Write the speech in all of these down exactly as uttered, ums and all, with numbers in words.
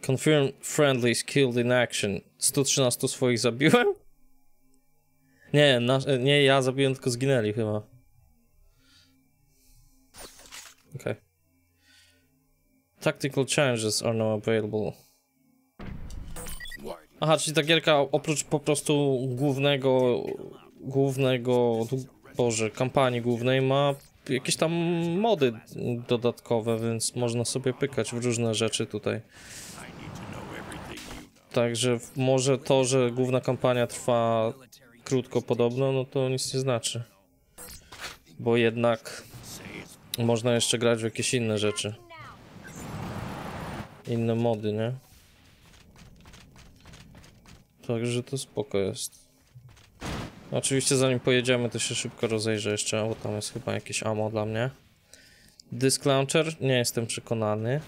Confirm friendlies killed in action. sto trzynaście swoich zabiłem? Nie, na, nie ja zabiłem, tylko zginęli chyba. Okej. Okay. Tactical changes are now available. Aha, czyli ta gierka oprócz po prostu głównego, głównego, boże, kampanii głównej ma jakieś tam mody dodatkowe, więc można sobie pykać w różne rzeczy tutaj. Także może to, że główna kampania trwa krótko podobno, no to nic nie znaczy. Bo jednak można jeszcze grać w jakieś inne rzeczy. Inne mody, nie? Także to spoko jest. Oczywiście zanim pojedziemy, to się szybko rozejrzę jeszcze, bo tam jest chyba jakieś ammo dla mnie. Disk launcher? Nie jestem przekonany.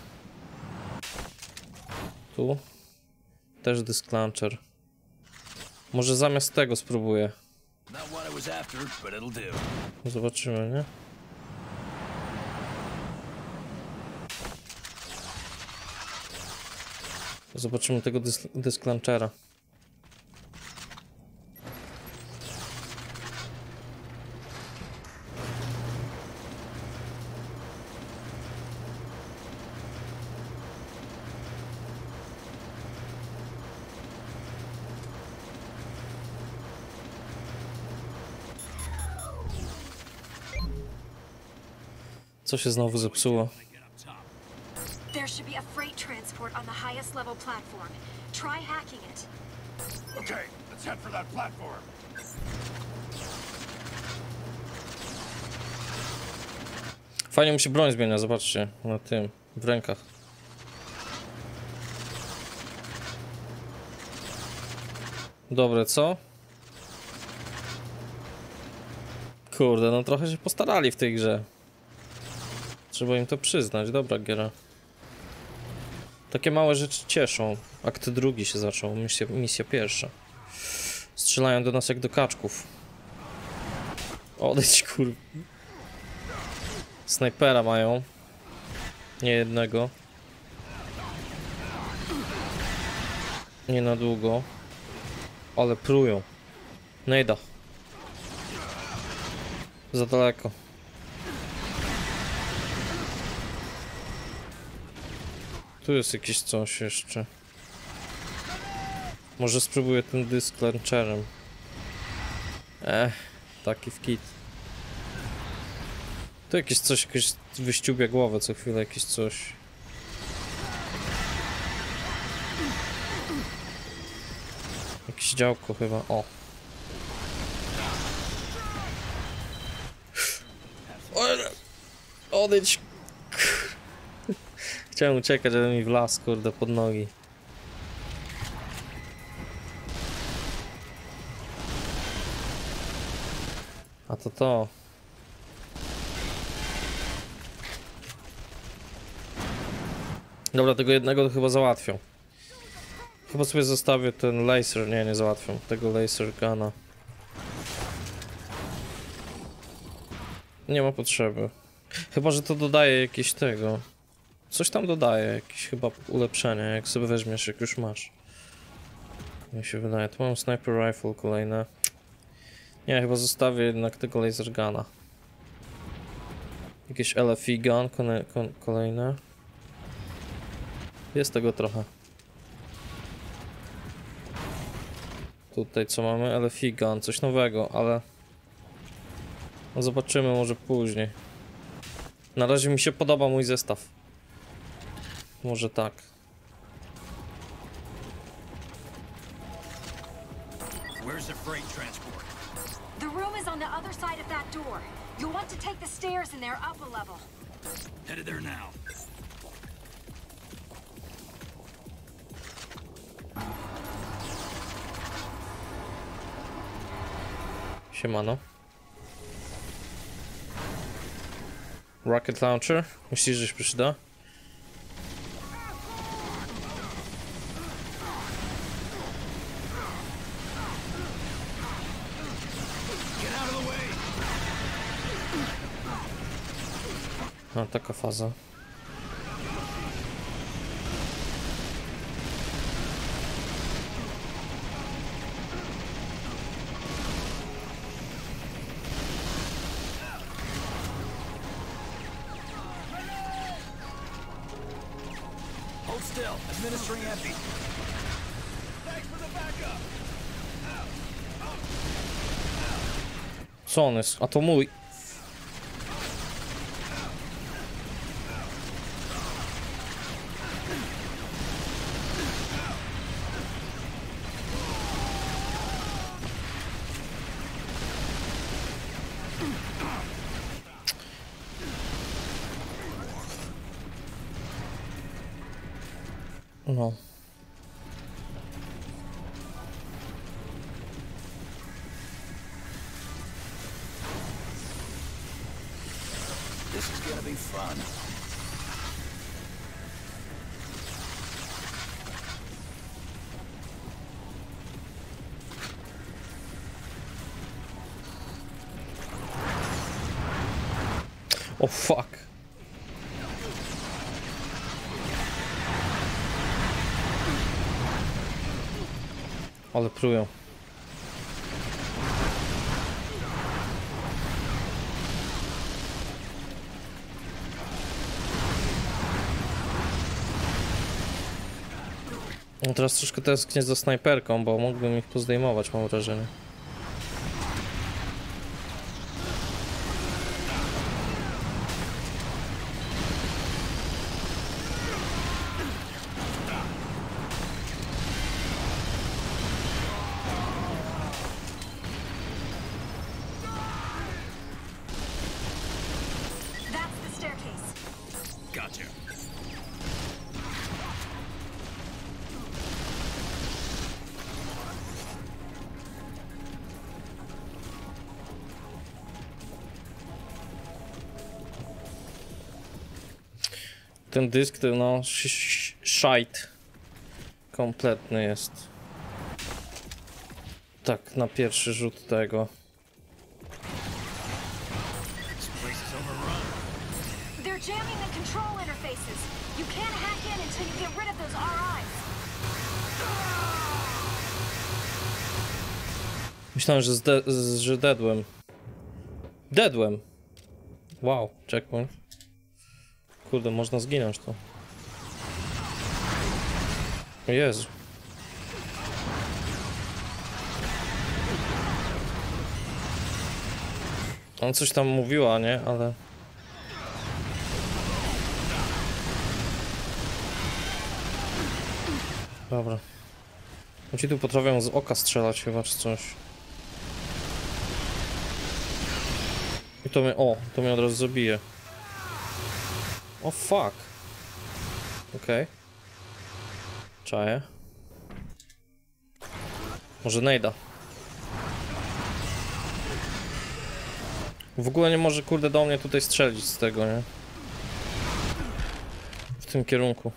Tu? Też disk launcher. Może zamiast tego spróbuję. Zobaczymy, nie? Zobaczymy tego disk, disk launchera. Co się znowu zepsuło? There should be a freight transport on the highest level platform. Try hacking it. Okay, let's head for that platform. Fajnie mu się broń zmienia, zobaczcie, na tym, w rękach. Dobre, co? Kurde, no trochę się postarali w tej grze. Trzeba im to przyznać, dobra giera. Takie małe rzeczy cieszą. Akt drugi się zaczął, misja, misja pierwsza. Strzelają do nas jak do kaczków. Odejdź, kur... Snajpera mają. Nie jednego. Nie na długo. Ale prują. Nejda. Za daleko. Tu jest jakieś coś jeszcze. Może spróbuję tym disk launcherem. Ech, taki w kit. Tu jakieś coś, jakieś wyściubia głowę co chwilę, jakieś coś. Jakieś działko chyba, o. Odejdź. Chciałem uciekać, żeby mi wlazł, kurde, pod nogi. A to to. Dobra, tego jednego to chyba załatwią. Chyba sobie zostawię ten laser, nie, nie załatwią tego laser guna. Nie ma potrzeby. Chyba, że to dodaje jakieś tego. Coś tam dodaje, jakieś chyba ulepszenie, jak sobie weźmiesz, jak już masz. Mi się wydaje. Tu mam sniper rifle kolejne. Nie, chyba zostawię jednak tego laser guna. Jakieś L F E gun kolejne. Jest tego trochę. Tutaj co mamy? L F E gun, coś nowego, ale... No zobaczymy może później. Na razie mi się podoba mój zestaw. Może tak. Where's the freight transport? The room is on the other side of that door. You'll want to take the stairs in there up a level. Headed there now. Siemano. Rocket launcher? Myślisz, że się przyda? A, taka faza. Intel, administering epi. Thanks for the backup. Co on jest? A to mój. No. This is gonna be fun. O fuck. Ale prują. No teraz troszkę tęsknię za snajperką, bo mógłbym ich pozdejmować, mam wrażenie. That's the staircase. Gotcha. Ten dysk to no sz- sz- szajt kompletny jest. Tak, na pierwszy rzut tego. This place is overrun. They're jamming the control interfaces. You can't hack in until you get rid of those R Is. Myślałem, że, zde z- że dedłem. Dedłem! Wow, checkpoint. Kurde, można zginąć tu. O Jezu. On coś tam mówiła, nie? Ale... Dobra. Ci tu potrafią z oka strzelać chyba, czy coś. I to mnie... O, to mnie od razu zabije. O fuck. Okej. Okay. Czaję. Może nejda. W ogóle nie może kurde do mnie tutaj strzelić z tego, nie? W tym kierunku.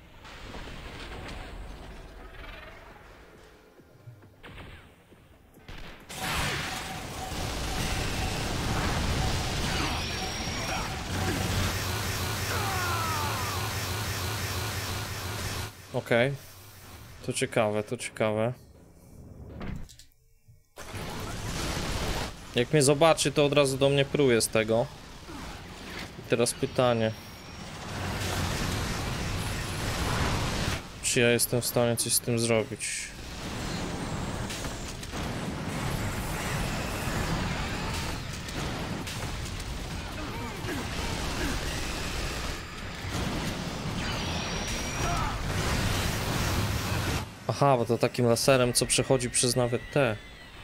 Okej. Okay. To ciekawe, to ciekawe. Jak mnie zobaczy, to od razu do mnie pruje z tego. I teraz pytanie. Czy ja jestem w stanie coś z tym zrobić? Aha, bo to takim laserem, co przechodzi przez nawet te.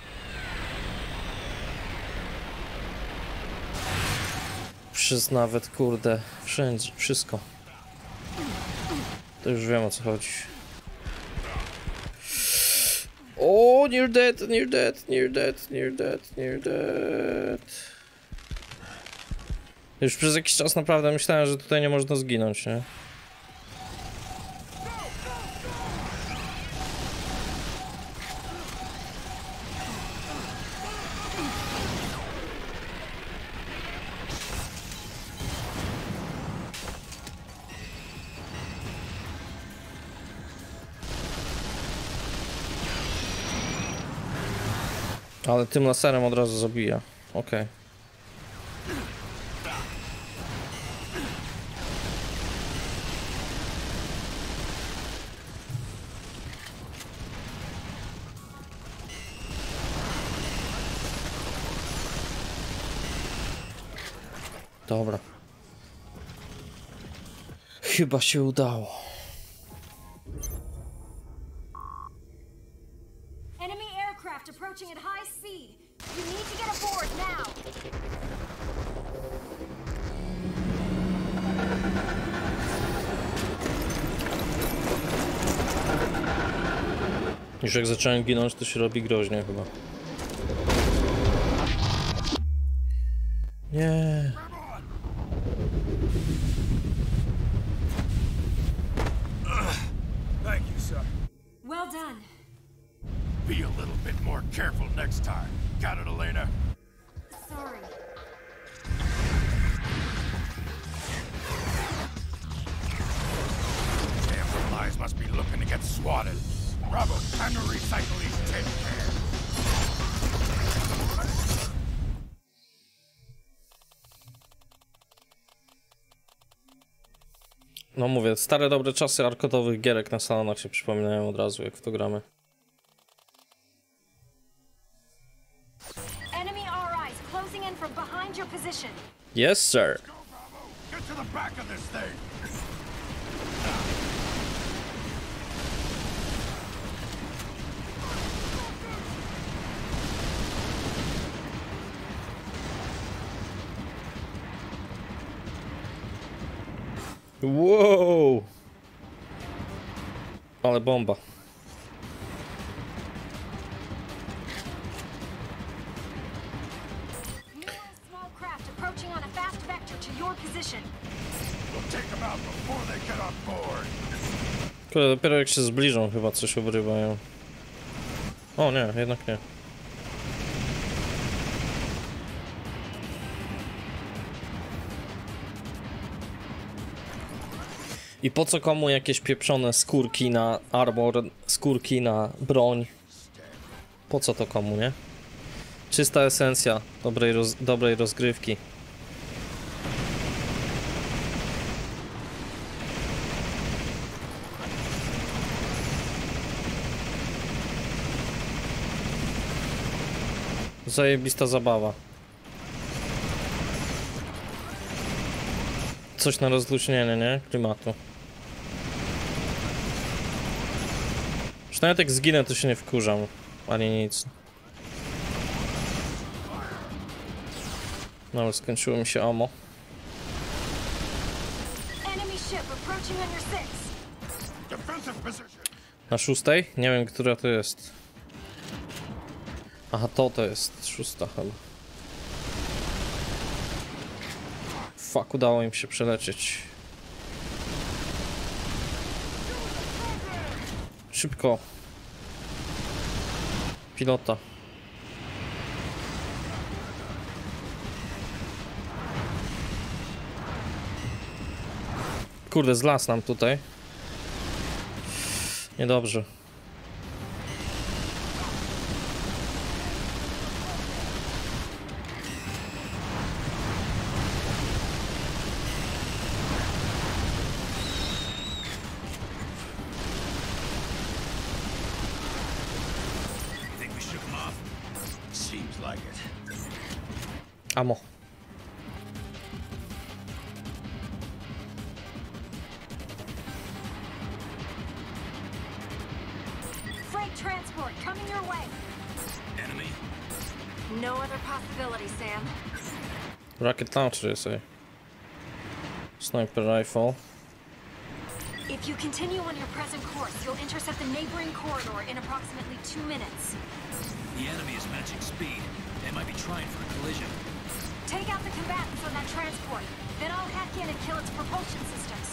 Przez nawet, kurde, wszędzie, wszystko. To już wiem, o co chodzi. O, near dead, near dead, near dead, near dead, near dead. Już przez jakiś czas naprawdę myślałem, że tutaj nie można zginąć, nie? Ale tym laserem od razu zabija. Okej. Okay. Dobra. Chyba się udało. Enemy aircraft approaching at high speed. You need to get aboard now. Już jak zacząłem ginąć, to się robi groźnie chyba. Nie. Thank you, sir. Well done. Be a little bit more careful next time. Got it, Elena? Sorry. Damn flies must be looking to get swatted. Bravo, time to recycle these tin cans. No mówię, stare dobre czasy arkadowych gierek na salonach się przypominają od razu, jak w to gramy. Enemy R Is closing in from behind your position. Yes, sir. Go, Bravo! Get to the back of this thing! Wow! Ale bomba. Numerous small craft approaching on a fast vector to your position. We'll take them out before they get on board. Kurde, dopiero jak się zbliżą chyba coś obrywają. O nie, jednak nie. I po co komu jakieś pieprzone skórki na armor, skórki na broń? Po co to komu, nie? Czysta esencja dobrej, roz, dobrej rozgrywki. Zajebista zabawa. Coś na rozluźnienie, nie? Klimatu. Już nawet jak zginę, to się nie wkurzam. Ani nic. No ale skończyło mi się ammo. Enemy ship approaching on your six. Defensive position. Na szóstej? Nie wiem, która to jest. Aha, to to jest szósta chyba. Fuck, udało im się przelecieć. Szybko. Pilota. Kurde, zlas nam tutaj. Niedobrze. Think we shook them off? Seems like it. Amo. Freight transport coming your way. Enemy? No other possibility, Sam. Rocket launcher jest ej. Sniper rifle. If you continue on your present course, you'll intercept the neighboring corridor in approximately two minutes. The enemy is matching speed. They might be trying for a collision. Take out the combatants on that transport. Then I'll hack in and kill its propulsion systems.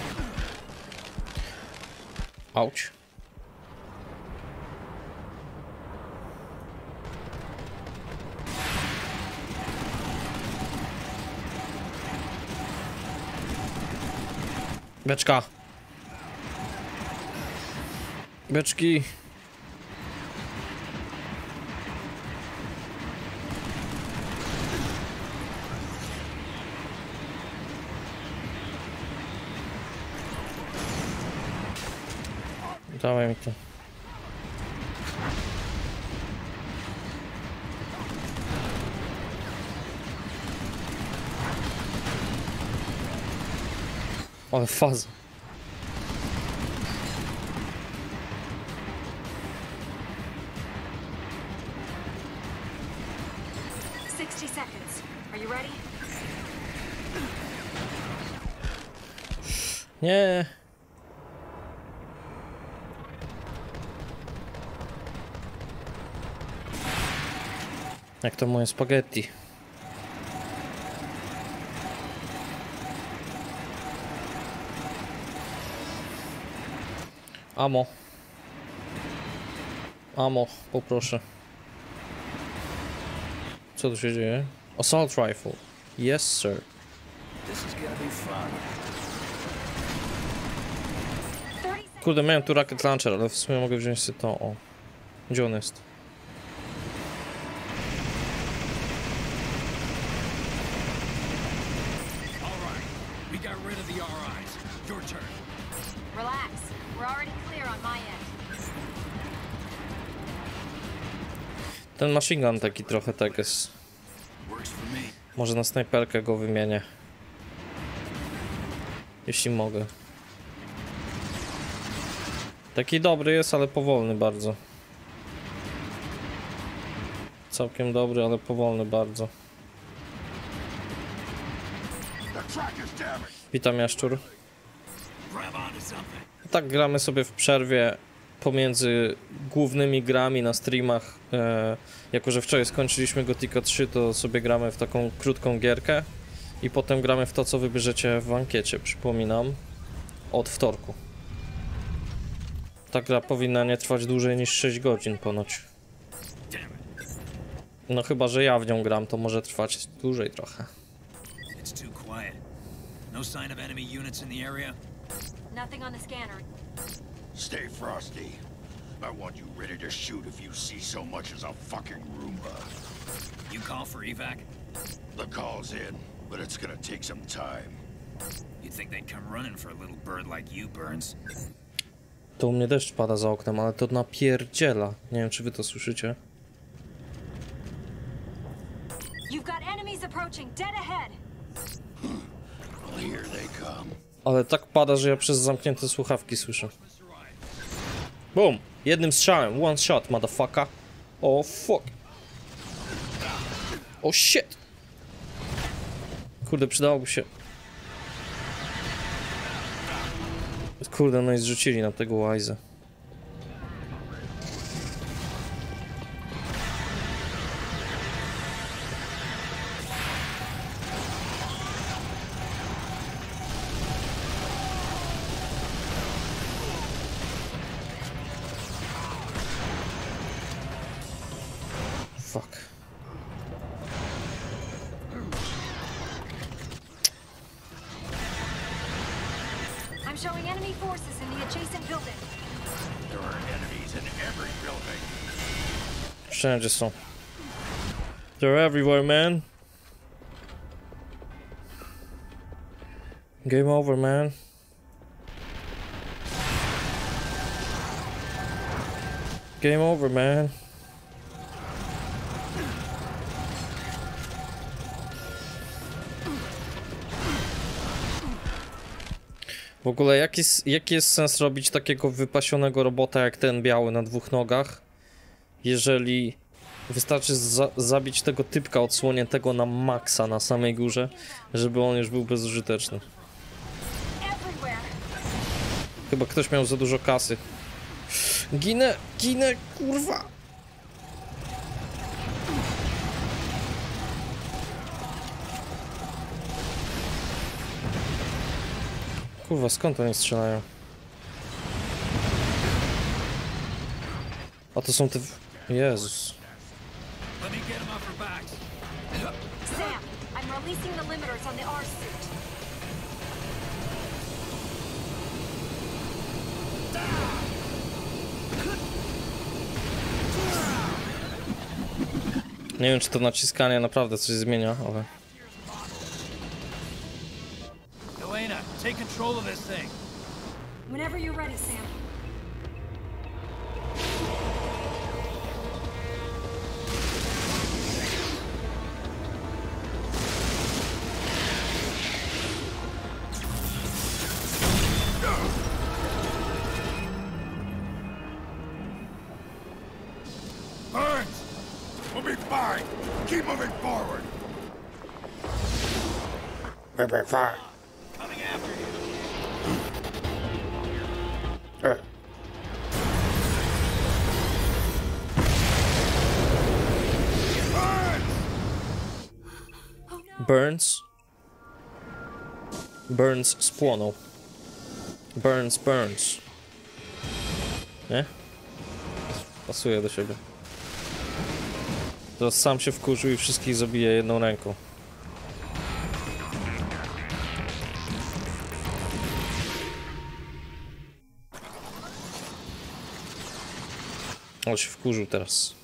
Ouch. Beczka. Beczki. Dawaj mi to. Ale faza. sixty seconds. Are you ready? Nie. Jak to moje spaghetti. Amo. Amo, poproszę. Co tu się dzieje? Assault rifle. Yes, sir. This is gonna be fun. thirty seconds. Kurde, miałem tu rocket launcher, ale w sumie mogę wziąć sobie to. O. Gdzie on jest? All right, we got rid of the R Is. Your turn. Relax. We're already clear on my end. Ten machine gun taki trochę tak jest. Works for me. Może na snajperkę go wymienię. Jeśli mogę. Taki dobry jest, ale powolny bardzo. Całkiem dobry, ale powolny bardzo. The track is damaged. Witam, Jaszczur. Grab onto something. Tak gramy sobie w przerwie pomiędzy głównymi grami na streamach. E, jako że wczoraj skończyliśmy Gothica trzy, to sobie gramy w taką krótką gierkę. I potem gramy w to, co wybierzecie w ankiecie, przypominam. Od wtorku. Ta gra powinna nie trwać dłużej niż sześć godzin ponoć. Damn it. No chyba, że ja w nią gram, to może trwać dłużej trochę. It's too quiet. No sign of enemy units in the area? Nothing on the scanner. Stay frosty. I want you ready to shoot if you see so much as a fucking Roomba. You call for evac? The call's in, but it's gonna take some time. You'd think they'd come running for a little bird like you, Burns. To u mnie deszcz pada za oknem, ale to napierdziela. Nie wiem, czy wy to słyszycie. You've got enemies approaching. Dead ahead. Well, here they come. Ale tak pada, że ja przez zamknięte słuchawki słyszę. Boom! Jednym strzałem. One shot, motherfucker. Oh fuck. Oh shit. Kurde, przydałoby się... Kurde, no i zrzucili nam tego łajza. Fuck. I'm showing enemy forces in the adjacent building. There are enemies in every building. Wszędzie są. They're everywhere, man. Game over, man. Game over, man. W ogóle jaki, jaki jest sens robić takiego wypasionego robota jak ten biały na dwóch nogach, jeżeli wystarczy za zabić tego typka odsłoniętego na maksa na samej górze, żeby on już był bezużyteczny. Everywhere. Chyba ktoś miał za dużo kasy. Ginę, ginę, kurwa! Kurwa, skąd oni strzelają? A to są te... Jezus. Let me get them off her backs. Sam, I'm releasing the limiters on the R suit. Nie wiem, czy to naciskanie naprawdę coś zmienia, ale... Elena, take control of this thing. Whenever you're ready, Sam. be fine. Keep moving forward. We'll be fine. Coming after you. Uh. Burns. Burns spłonął. Burns, Burns. Nie? Pasuje do siebie. Teraz sam się wkurzył i wszystkich zabije jedną ręką. On się wkurzył teraz.